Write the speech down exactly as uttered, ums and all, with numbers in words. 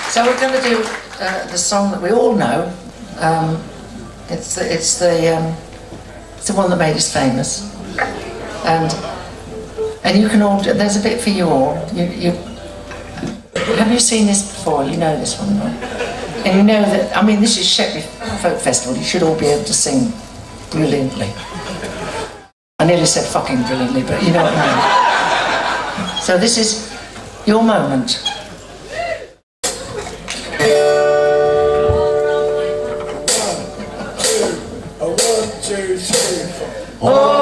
So we're going to do uh, the song that we all know. Um, it's the, it's the um, it's the one that made us famous, and and you can all. There's a bit for you all. You, you have you seen this before? You know this one, right? And you know that. I mean, this is Shepley Folk Festival. You should all be able to sing brilliantly. I nearly said fucking brilliantly, but you know what I mean. So this is your moment. One, two, three, four. Oh.